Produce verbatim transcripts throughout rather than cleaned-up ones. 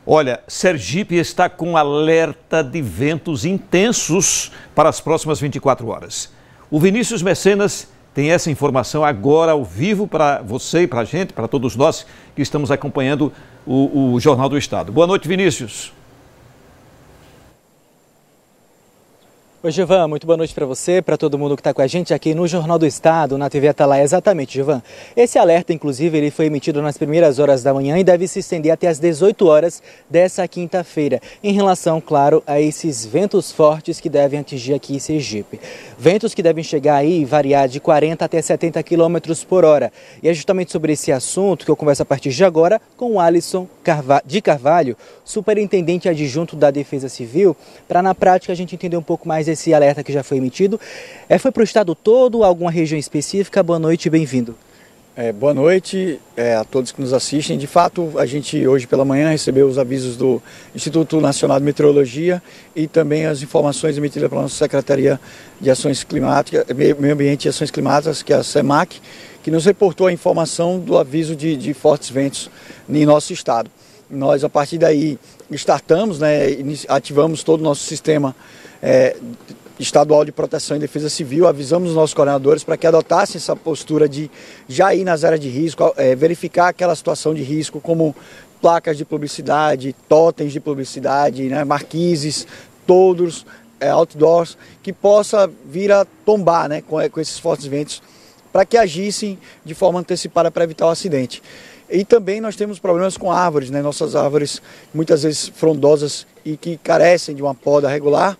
Olha, Sergipe está com alerta de ventos intensos para as próximas vinte e quatro horas. O Vinícius Mecenas tem essa informação agora ao vivo para você e para a gente, para todos nós que estamos acompanhando o, o Jornal do Estado. Boa noite, Vinícius. Oi, Gilvan, muito boa noite para você, para todo mundo que está com a gente aqui no Jornal do Estado, na T V Atalaia. Exatamente, Gilvan. Esse alerta, inclusive, ele foi emitido nas primeiras horas da manhã e deve se estender até as dezoito horas dessa quinta-feira, em relação, claro, a esses ventos fortes que devem atingir aqui Sergipe. Ventos que devem chegar aí e variar de quarenta até setenta quilômetros por hora. E é justamente sobre esse assunto que eu converso a partir de agora com o Alisson de Carvalho, superintendente adjunto da Defesa Civil, para na prática a gente entender um pouco mais esse alerta que já foi emitido. É, foi para o estado todo, alguma região específica? Boa noite e bem-vindo. É, boa noite é, a todos que nos assistem. De fato, a gente hoje pela manhã recebeu os avisos do Instituto Nacional de Meteorologia e também as informações emitidas pela nossa Secretaria de Ações Climáticas, Meio Ambiente e Ações Climáticas, que é a SEMAC, que nos reportou a informação do aviso de, de fortes ventos em nosso estado. Nós, a partir daí, startamos, né, ativamos todo o nosso sistema É, estadual de proteção e defesa civil, avisamos os nossos coordenadores para que adotassem essa postura de já ir nas áreas de risco, é, verificar aquela situação de risco, como placas de publicidade, totens de publicidade, né, marquises, toldos, é, outdoors, que possa vir a tombar, né, com, com esses fortes ventos, para que agissem de forma antecipada para evitar o acidente. E também nós temos problemas com árvores, né, nossas árvores muitas vezes frondosas e que carecem de uma poda regular.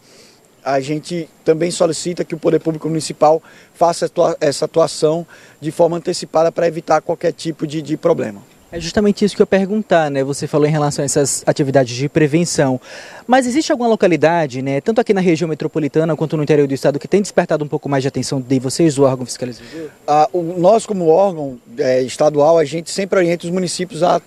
A gente também solicita que o Poder Público Municipal faça essa atuação de forma antecipada para evitar qualquer tipo de, de problema. É justamente isso que eu ia perguntar, né? Você falou em relação a essas atividades de prevenção, mas existe alguma localidade, né, tanto aqui na região metropolitana quanto no interior do estado, que tem despertado um pouco mais de atenção de vocês, do órgão fiscalizador? Ah, o, nós, como órgão é, estadual, a gente sempre orienta os municípios a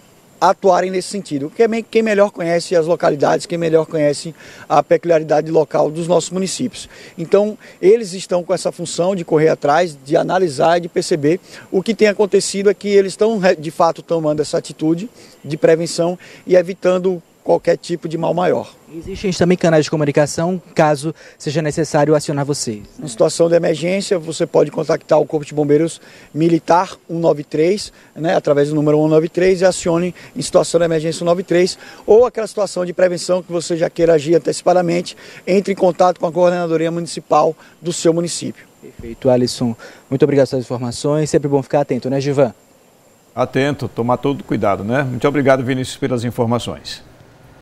atuarem nesse sentido. Quem melhor conhece as localidades, quem melhor conhece a peculiaridade local dos nossos municípios. Então, eles estão com essa função de correr atrás, de analisar e de perceber. O que tem acontecido é que eles estão, de fato, tomando essa atitude de prevenção e evitando qualquer tipo de mal maior. Existem também canais de comunicação, caso seja necessário acionar vocês? Em situação de emergência, você pode contactar o Corpo de Bombeiros Militar cento e noventa e três, né, através do número cento e noventa e três, e acione em situação de emergência cento e noventa e três, ou aquela situação de prevenção que você já queira agir antecipadamente, entre em contato com a Coordenadoria Municipal do seu município. Perfeito, Alisson. Muito obrigado pelas informações. Sempre bom ficar atento, né, Gilvan? Atento, tomar todo cuidado, né? Muito obrigado, Vinícius, pelas informações.